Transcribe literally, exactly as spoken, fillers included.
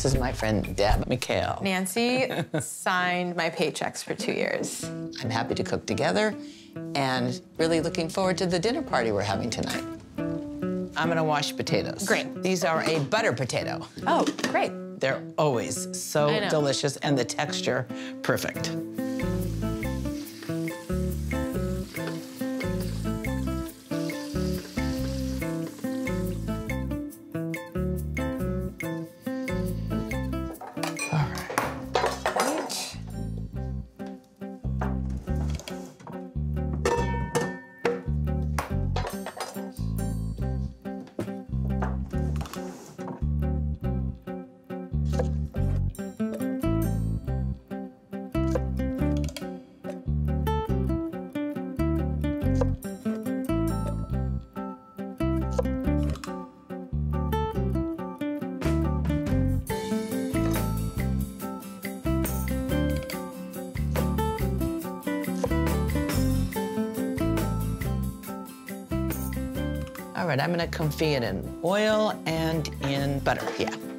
This is my friend, Deb Mikhail. Nancy signed my paychecks for two years. I'm happy to cook together and really looking forward to the dinner party we're having tonight. I'm gonna wash potatoes. Great. These are a butter potato. Oh, great. They're always so I know. delicious and the texture perfect. All right, I'm gonna confit it in oil and in butter, yeah.